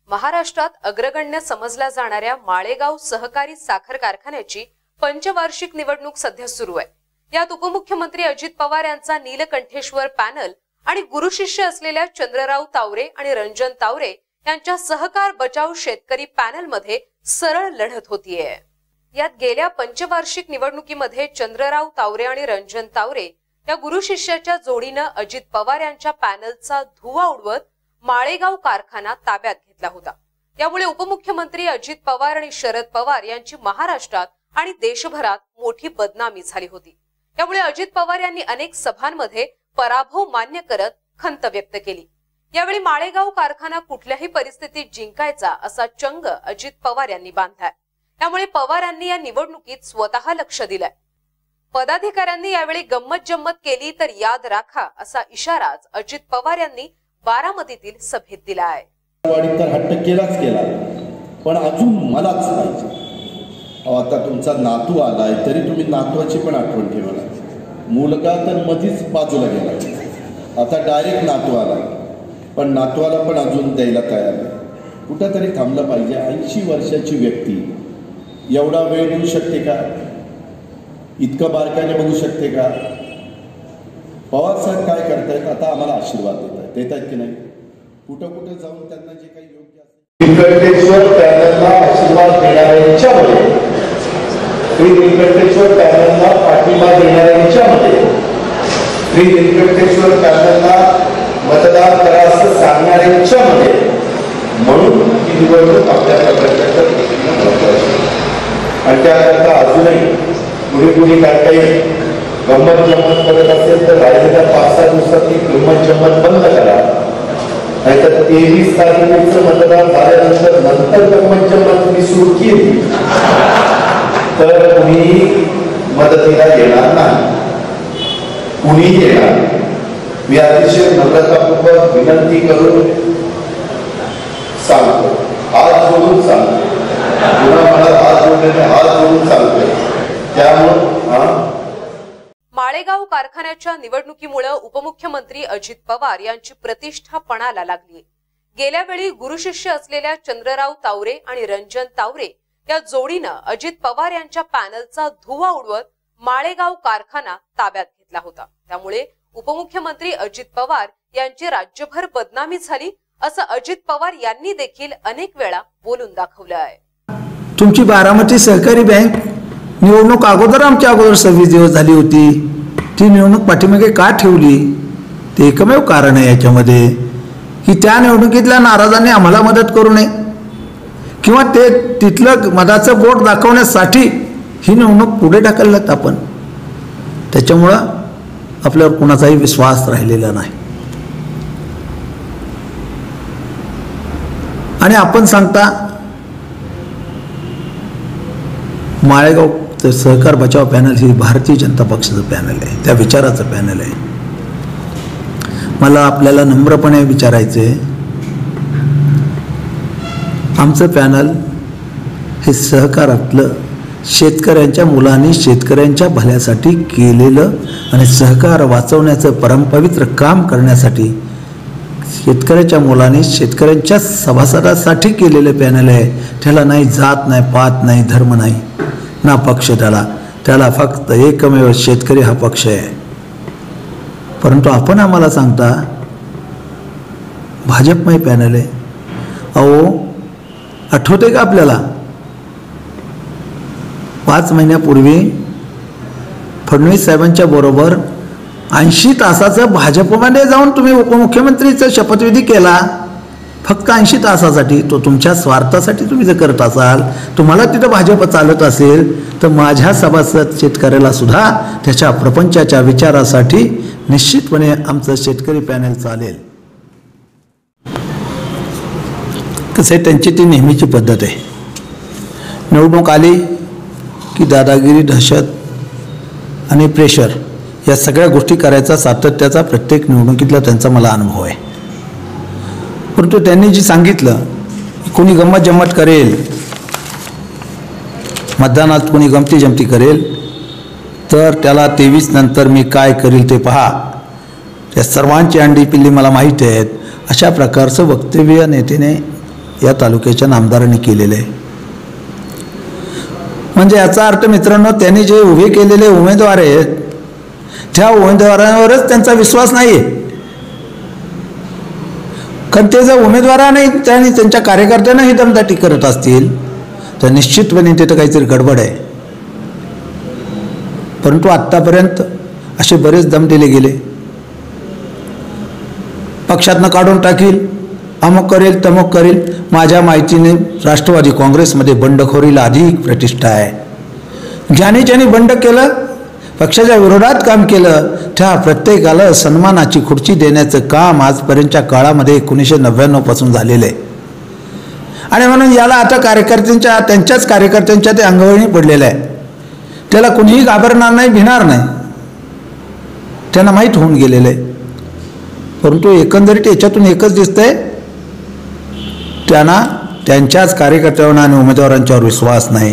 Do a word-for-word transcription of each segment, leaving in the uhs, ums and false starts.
महाराष्ट्रात अग्रगण्य समजल्या जाणाऱ्या माळेगाव सहकारी साखर कारखान्याची पंचवार्षिक निवडणूक सध्या सुरू आहे। यात उपमुख्यमंत्री अजित पवार यांचा नीलकंठेश्वर पॅनल आणि गुरुशिष्य असलेल्या चंद्रराव तावरे आणि रंजन तावरे यांच्या सहकार बचाव शेतकरी पॅनल मध्ये सरळ लढत होतीये। यात गेल्या पंचवार्षिक निवडणुकीमध्ये चंद्रराव तावरे आणि रंजन तावरे या गुरुशिष्याच्या जोडीनं अजित पवार यांच्या पॅनलचा धुवा उडवत माळेगाव कारखाना ताब्यात घेतला होता। यामुळे उपमुख्यमंत्री अजित पवार आणि शरद पवार यांची महाराष्ट्रात आणि देशभरात मोठी बदनामी झाली होती। यामुळे अजित पवार यांनी अनेक सभांमध्ये पराभव मान्य करत खंत व्यक्त केली। यावेळी माळेगाव कारखाना कुठल्याही परिस्थितीत जिंकायचा असा चंग अजित पवार यांनी बांधलाय। त्यामुळे पवार यांनी या निवडणुकीत स्वतः लक्ष दिलंय। पदाधिकाऱ्यांनी यावेळी गंमत जम्मत केली तर याद राखा असा इशाराच अजित पवार यांनी बारामतीतील सभेत दिला आहे। तर हट्ट केलाच केला, पण अजून मलाच पाहिजे। आता तुमचा नातू आलाय तरी तुम्ही नातवाची पण आठवण ठेवला। मुलगा तर मधीच बाजूला गेला, आता डायरेक्ट नातू आलाय, पण नातवाला पण अजून द्यायला तयार नाही। कुठंतरी थांबलं पाहिजे। ऐंशी वर्षाची व्यक्ती एवढा वेळ देऊ शकते का? इतकं बारकाने बघू शकते का? पवार साहेब काय करतायत? आता आम्हाला आशीर्वाद देत आहेत देत आहेत की नाही? कुठं कुठं जाऊन त्यांना जे काही योग्य असेल नीलकंठेश्वर पॅनलला आशीर्वाद देणाऱ्यांच्यामध्ये, श्री नीलकंठेश्वर पॅनलला पाठिंबा देणाऱ्यांच्यामध्ये, श्री नीलकंठेश्वर पॅनलला मतदान करा असं सांगणाऱ्यांच्यामध्ये, म्हणून ही निवडणूक आपल्या प्रकारच्या आणि त्याकरता अजूनही कुणी कुणी काय काही गंमत जम्मत करत असेल तर राहिलेल्या पाच सहा दिवसात ती गंमत जम्मत बंद करा, नाहीतर तेवीस तारखेचं मतदान झाल्यानंतर नंतर गंमत जम्मत तुम्ही सुरू केली तर कुणी मदतीला येणार नाही, कुणी येणार। मी अतिशय नम्रतापूर्वक विनंती करून सांगतो, हात जोडून सांगतो, पुन्हा मला हात जोडलेले हात जोडून सांगतो। त्यामुळे माळेगाव कारखान्याच्या निवडणुकीमुळे उपमुख्यमंत्री अजित पवार यांची प्रतिष्ठा पणाला लागली। गेल्या वेळी गुरुशिष्य असलेल्या चंद्रराव तावरे आणि रंजन तावरे या जोडीनं अजित पवार यांच्या पॅनलचा धुवा उडवत माळेगाव कारखाना ताब्यात घेतला होता। त्यामुळे उपमुख्यमंत्री अजित पवार यांची राज्यभर बदनामी झाली असं अजित पवार यांनी देखील अनेक वेळा बोलून दाखवलं आहे। तुमची बारामती सहकारी बँक निवडणूक अगोदर आमच्या अगोदर सव्वीस दिवस झाली होती, ती निवडणूक पाठीमागे का ठेवली? ते एकमेव कारण आहे याच्यामध्ये की त्या निवडणुकीतल्या नाराजांनी आम्हाला मदत करू नये किंवा ते तिथलं मताचं बोट दाखवण्यासाठी ही निवडणूक पुढे ढकलल्यात आपण। त्याच्यामुळं आपल्यावर कोणाचाही विश्वास राहिलेला नाही। आणि आपण सांगता माळेगाव तर सहकार बचाव पॅनल ही भारतीय जनता पक्षाचं पॅनल आहे, त्या विचाराचं पॅनल आहे। मला आपल्याला नम्रपणे विचारायचे, आमचं पॅनल हे सहकारातलं शेतकऱ्यांच्या मुलांनी शेतकऱ्यांच्या भल्यासाठी केलेलं आणि सहकार वाचवण्याचं परमपवित्र काम करण्यासाठी शेतकऱ्याच्या मुलांनी शेतकऱ्यांच्या सभासदासाठी केलेलं पॅनल आहे। त्याला नाही जात नाही पात नाही धर्म नाही ना पक्ष, त्याला त्याला फक्त एकमेव शेतकरी हा पक्ष आहे। परंतु आपण आम्हाला सांगता भाजपमय पॅनल आहे। अहो आठवते का आपल्याला पाच महिन्यापूर्वी फडणवीस साहेबांच्या बरोबर ऐंशी तासाचं भाजपमध्ये जाऊन तुम्ही उपमुख्यमंत्रीचा शपथविधी केला, फक्त ऐंशी तासासाठी। तो तुमच्या स्वार्थासाठी तुम्ही जर करत असाल, तुम्हाला तिथं भाजप चालत असेल तर माझ्या सभासद शेतकऱ्याला सुद्धा त्याच्या प्रपंचाच्या विचारासाठी निश्चितपणे आमचं शेतकरी पॅनल चालेल। कसं आहे, त्यांची ती नेहमीची पद्धत आहे। निवडणूक आली की दादागिरी, दहशत आणि प्रेशर या सगळ्या गोष्टी करायचा सातत्याचा प्रत्येक निवडणुकीतला त्यांचा मला अनुभव आहे। परंतु त्यांनी जी सांगितलं कोणी गंमत जम्मत करेल, मतदानात कोणी गमती जमती करेल तर त्याला तेवीस नंतर मी काय करील ते पहा, त्या सर्वांची अंडी पिल्ली मला माहीत आहेत, अशा प्रकारचं वक्तव्य नेत्याने या तालुक्याच्या नामदारांनी केलेलं आहे. म्हणजे याचा अर्थ मित्रांनो, त्यांनी जे उभे केलेले उमेदवार आहेत त्या उमेदवारांवरच त्यांचा विश्वास नाही आहे. कारण ते जर उमेदवाराने त्यांनी त्यांच्या कार्यकर्त्यांनाही दमदाटी करत असतील तर निश्चितपणे तिथं काहीतरी गडबड आहे. परंतु आत्तापर्यंत असे बरेच दम दिले गेले. पक्षातनं काढून टाकील, अमुक करेल तमुक करेल. माझ्या माहितीने राष्ट्रवादी काँग्रेसमध्ये बंडखोरीला अधिक प्रतिष्ठा आहे. ज्याने ज्याने बंड केलं, पक्षाच्या विरोधात काम केलं, त्या प्रत्येकाला सन्मानाची खुर्ची देण्याचं काम आजपर्यंतच्या काळामध्ये एकोणीसशे नव्याण्णव पासून झालेलं आहे. आणि म्हणून याला आता कार्यकर्त्यांच्या त्यांच्याच कार्यकर्त्यांच्या ते अंगवळणी पडलेलं आहे. त्याला कुणीही घाबरणार नाही, भिणार नाही, त्यांना माहीत होऊन गेलेलं आहे. परंतु एकंदरीत याच्यातून एकच दिसतंय, त्यांना त्यांच्याच कार्यकर्त्यांना आणि उमेदवारांच्यावर विश्वास नाही.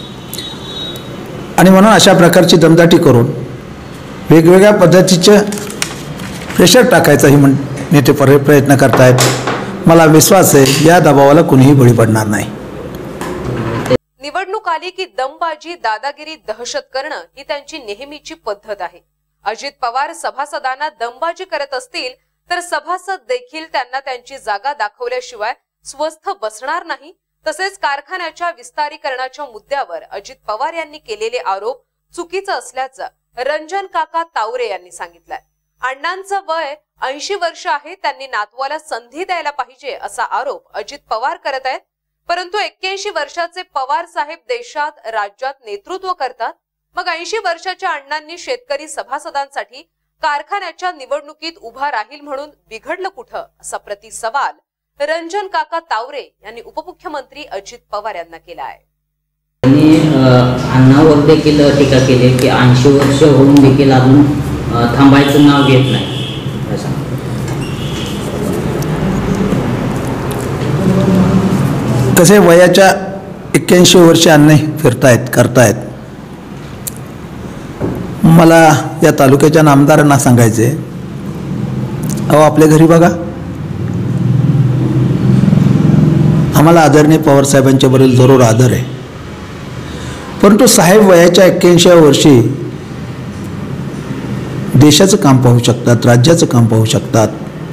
आणि म्हणून अशा प्रकारची दमदाटी करून वेगवेगळ्या पद्धतीचं प्रेशर टाकायचाही म्हण नेते प्रयत्न करतायत. मला विश्वास आहे या दबावाला कुणीही बळी पडणार नाही. निवडणूक आली की दमबाजी, दादागिरी, दहशत करणं ही त्यांची नेहमीची पद्धत आहे. अजित पवार सभासदांना दमबाजी करत असतील तर सभासद देखील त्यांना त्यांची जागा दाखवल्याशिवाय स्वस्थ बसणार नाही. तसेच कारखान्याच्या विस्तारीकरणाच्या मुद्द्यावर अजित पवार यांनी केलेले आरोप चुकीचं असल्याचं रंजन काका तावरे यांनी सांगितलंय. अण्णांचं वय ऐंशी वर्ष आहे, त्यांनी नातवाला संधी द्यायला पाहिजे असा आरोप अजित पवार करत आहेत. परंतु एक्क्याऐंशी वर्षाचे पवार साहेब देशात राज्यात नेतृत्व करतात. मग ऐंशी वर्षाच्या अण्णांनी शेतकरी सभासदांसाठी कारखान्याच्या निवडणुकीत उभा राहील म्हणून बिघडलं कुठं, असा प्रतिसवाल रंजन काका तावरे यांनी उपमुख्यमंत्री अजित पवार यांना केला आहे. त्यांनी अण्णावर देखील टीका केली की ऐंशी वर्ष होऊन देखील अजून थांबायचं नाव घेत नाही. कसे वयाच्या एक्क्याऐंशी वर्ष अण्णा फिरतायत करतायत. मला या तालुक्याच्या नामदारांना सांगायचे, अहो आपल्या घरी बघा, आम्हाला आदरणीय पवार साहेबांच्या बरोबर जरूर आदर आहे. परंतु साहेब वयाच्या एक्क्याऐंशी वर्षी देशाचं काम पाहू शकतात, राज्याचं काम पाहू शकतात.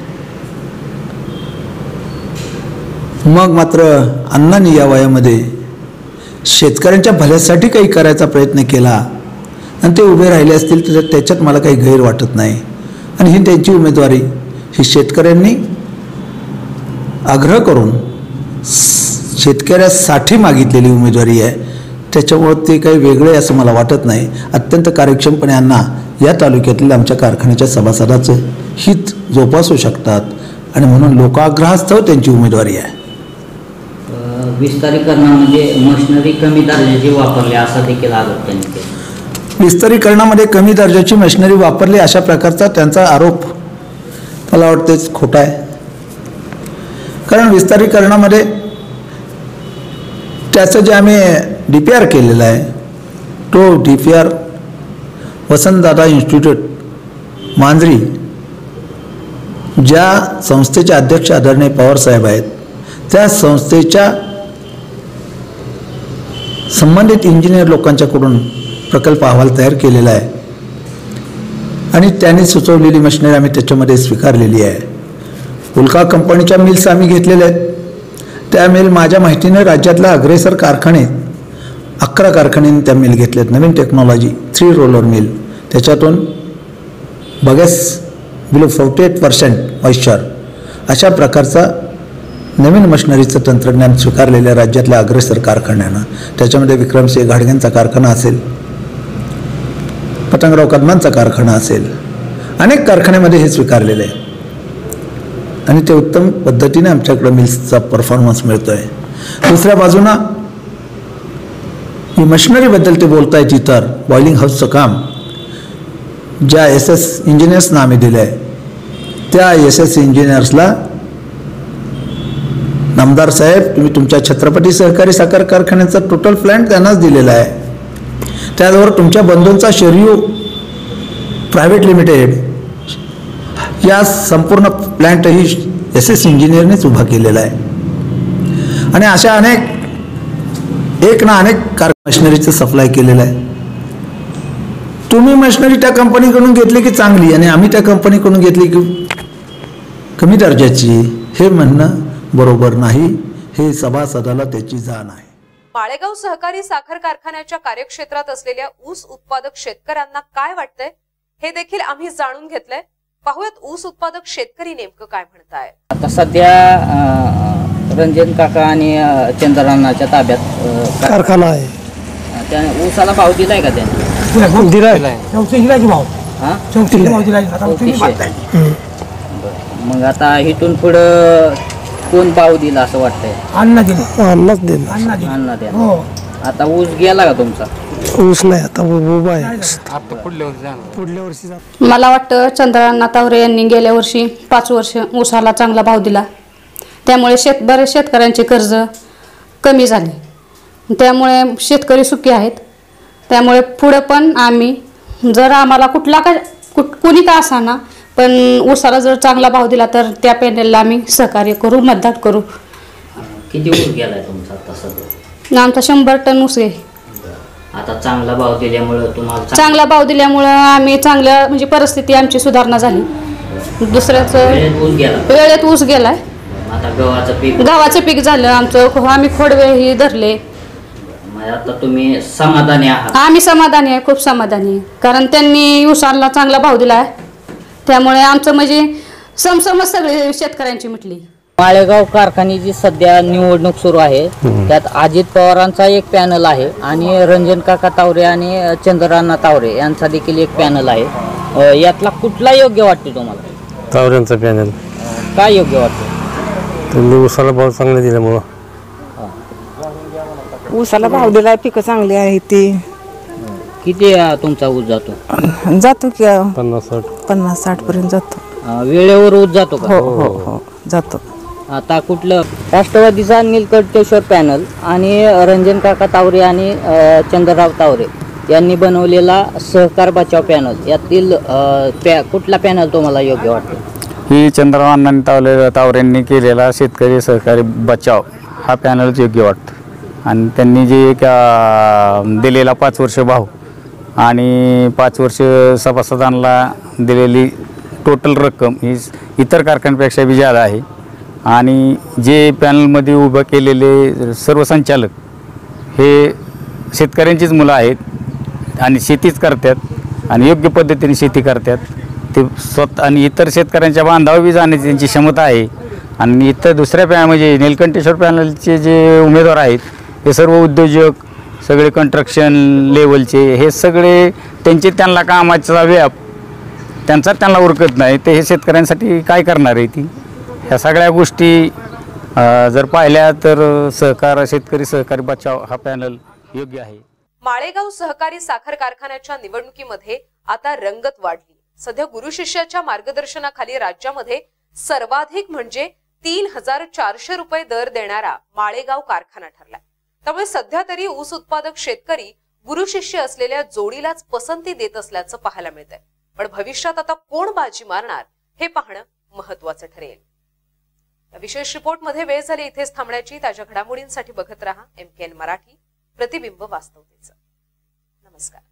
मग मात्र अण्णांनी या वयामध्ये शेतकऱ्यांच्या भल्यासाठी काही करायचा प्रयत्न केला आणि ते उभे राहिले असतील तर त्याच्यात मला काही गैर वाटत नाही. आणि ही त्यांची उमेदवारी ही शेतकऱ्यांनी आग्रह करून शेतकऱ्यासाठी मागितलेली उमेदवारी आहे. त्याच्यामुळं ते काही वेगळे असं मला वाटत नाही. अत्यंत कार्यक्षमपणे अण्णा या तालुक्यातील आमच्या कारखान्याच्या सभासदाचं हित जोपासू शकतात आणि म्हणून लोकाग्रहास्तव त्यांची उमेदवारी आहे. विस्तारीकरणामध्ये मशिनरी कमी दर्जाची वापरली असा देखील आरोप त्यांनी केला. विस्तारीकरणामध्ये कमी दर्जाची मशिनरी वापरली अशा प्रकारचा त्यांचा आरोप मला वाटतेच खोटा आहे. कारण विस्तारीकरणामध्ये त्याचं जे आम्ही डी पी आर केलेलं आहे तो D P R Vasantdada institute Manjari ज्या संस्थेचे अध्यक्ष आदरणीय पवारसाहेब आहेत त्या संस्थेच्या संबंधित इंजिनियर लोकांच्याकडून प्रकल्प अहवाल तयार केलेला आहे आणि त्यांनी सुचवलेली मशिनरी आम्ही त्याच्यामध्ये स्वीकारलेली आहे. उल्का कंपनीच्या मिल्स आम्ही घेतलेल्या आहेत. त्या मिल माझ्या माहितीने राज्यातला अग्रेसर कारखाने अकरा कारखान्यांनी त्या मिल घेतल्यात. नवीन टेक्नॉलॉजी थ्री रोलर मिल, त्याच्यातून bagasse below forty eight percent moisture अशा प्रकारचा नवीन मशिनरीचं तंत्रज्ञान स्वीकारलेल्या राज्यातल्या अग्रेसर कारखान्यानं, त्याच्यामध्ये विक्रमसिंह घाडगेंचा कारखाना असेल, पतंगराव कदमांचा कारखाना असेल, अनेक कारखान्यामध्ये हे स्वीकारलेलं आहे आणि ते उत्तम पद्धतीने आमच्याकडं मिल्सचा परफॉर्मन्स मिळतो आहे. दुसऱ्या बाजूनं ही मशिनरीबद्दल ते बोलत आहेत. इतर बॉइलिंग हाऊसचं काम ज्या एस एस इंजिनियर्सना आम्ही दिलं आहे त्या एस एस इंजिनियर्सला नामदार साहेब तुम्ही तुमच्या छत्रपती सहकारी साखर कारखान्याचा टोटल प्लॅन त्यांनाच दिलेला आहे. त्याचबरोबर तुमच्या बंधूंचा शेरियू प्रायव्हेट लिमिटेड या संपूर्ण प्लॅन्टही एस एस इंजिनियरनेच उभा केलेला आहे. आणि अशा अनेक एक ना अनेक कार मशिनरीचं सप्लाय केलेलं आहे. तुम्ही मशिनरी त्या कंपनीकडून घेतली की चांगली आणि आम्ही त्या कंपनीकडून घेतली की कमी दर्जाची, हे म्हणणं बरोबर नाही. हे सभासदाला त्याची जाण आहे. माळेगाव सहकारी साखर कारखान्याच्या कार्यक्षेत्रात असलेल्या ऊस उत्पादक शेतकऱ्यांना काय वाटतंय हे देखील आम्ही जाणून घेतलंय. पाहूयात ऊस उत्पादक शेतकरी नेमकं काय म्हणतायत. आता सध्या अं, रंजन काका आणि अं, चंद्रराणाच्या ताब्यात अं, का- कारखाना आहे. त्या ऊसाला भाव दिलाय का त्यांनी? दिलाय चौतीसशे भाव हा चौतीसशे भाव दिलाय. चौतीसशे. मग आता इथून पुढं कोण भाव दिला असं वाटतंय? अण्णा दिला अन्नच दिला अण्णा द्या. आता ऊस गेला का तुमचा? ऊस नाही आता उभा आहे. पुढल्या वर्षी मला वाटतं चंद्रराणा तावरे यांनी गेल्या वर्षी पाच वर्ष ऊसाला चांगला भाव दिला, त्यामुळे शेत बरेच शेतकऱ्यांचे कर्ज कमी झाले, त्यामुळे शेतकरी सुखी आहेत. त्यामुळे पुढे पण आम्ही जर आम्हाला कुठला का कुठ कुणी का असाना पण ऊसाला जर चांगला भाव दिला तर त्या पॅनेलला आम्ही सहकार्य करू, मतदान करू. किती ऊस गेलाय तुमचा आता सध्या? आमचा शंभर टन ऊस आहे. आता चांगला भाव दिल्यामुळं तुम्हाला चांग- चांगला भाव दिल्यामुळं आम्ही चांगल्या म्हणजे परिस्थिती आमची सुधारणा झाली. दुसऱ्याच वेळेत ऊस गेला. वेळेत ऊस गेलाय. आता गव्हाचं पीक गावाचं पीक झालं आमचं, आम्ही खोडवे ही धरले. मग आता तुम्ही समाधानी आहात? आम्ही समाधानी आहे, खूप समाधानी आहे. कारण त्यांनी ऊसाला चांगला भाव दिला आहे, त्यामुळे आमचं म्हणजे समसमच सगळे शेतकऱ्यांची म्हटली. माळेगाव कारखान्याची सध्या निवडणूक सुरू आहे. त्यात अजित पवारांचा एक पॅनल आहे आणि रंजन काका तावरे आणि चंद्रराणा तावरे यांचा देखील एक पॅनल आहे. अ, यातला कुठला योग्य वाटतो तुम्हाला? तावऱ्यांचा पॅनल. काय योग्य वाटतं? त्यांनी ऊसाला भाव चांगला दिल्यामुळं. ऊसाला भाव दिलाय, पिकं चांगली आहे ती. किती अ, तुमचा ऊस जातो? जातो की पन्नास साठ पन्नास साठ पर्यंत जातो. अ, वेळेवर ऊस जातो का? हो हो हो जातो. आता कुठलं? राष्ट्रवादीचा नीलकंठेश्वर पॅनल आणि रंजन काका तावरे आणि अ, चंद्रराव तावरे यांनी बनवलेला सहकार बचाव पॅनल, यातील अ, पॅ कुठला पॅनल तुम्हाला योग्य वाटतो? ही चंद्रराणा तावरे तावरेंनी केलेला शेतकरी सहकारी बचाव हा पॅनलच योग्य वाटतं. आणि त्यांनी जे एक अ, दिलेला पाच वर्ष भाव आणि पाच वर्ष सभासदांना दिलेली टोटल रक्कम ही इतर कारखान्यांपेक्षा बी जादा आहे. आणि जे पॅनलमध्ये उभं केलेले सर्व संचालक हे शेतकऱ्यांचीच मुलं आहेत आणि शेतीच करतात आणि योग्य पद्धतीने शेती करतात. ते स्वतः आणि इतर शेतकऱ्यांच्या बांधावर बी जाण्याची त्यांची क्षमता आहे. आणि इतर दुसऱ्या पॅ म्हणजे नीलकंठेश्वर पॅनलचे जे उमेदवार आहेत हे सर्व उद्योजक, सगळे कंस्ट्रक्शन लेवलचे, हे सगळे त्यांचे त्यांना कामाचा व्याप त्यांचा त्यांना उरकत नाही. ते हे शेतकऱ्यांसाठी काय करणार आहे ती? ह्या सगळ्या गोष्टी जर पाहिल्या तर सहकार शेतकरी सहकारी बचाव हा पॅनल योग्य आहे. माळेगाव सहकारी साखर कारखान्याच्या निवडणुकीमध्ये आता रंगत वाढली. सध्या गुरु शिष्याच्या मार्गदर्शनाखाली राज्यामध्ये सर्वाधिक म्हणजे तीन हजार चारशे रुपये दर देणारा माळेगाव कारखाना ठरलाय. त्यामुळे सध्या तरी ऊस उत्पादक शेतकरी गुरु शिष्य असलेल्या जोडीलाच पसंती देत असल्याचं पाहायला मिळतंय. पण भविष्यात आता कोण बाजी मारणार हे पाहणं महत्वाचं ठरेल. या विशेष रिपोर्ट मध्ये वेळ झाली इथेच थांबण्याची. ताज्या घडामोडींसाठी बघत रहा एम के एन मराठी, प्रतिबिंब वास्तवतेचं. नमस्कार.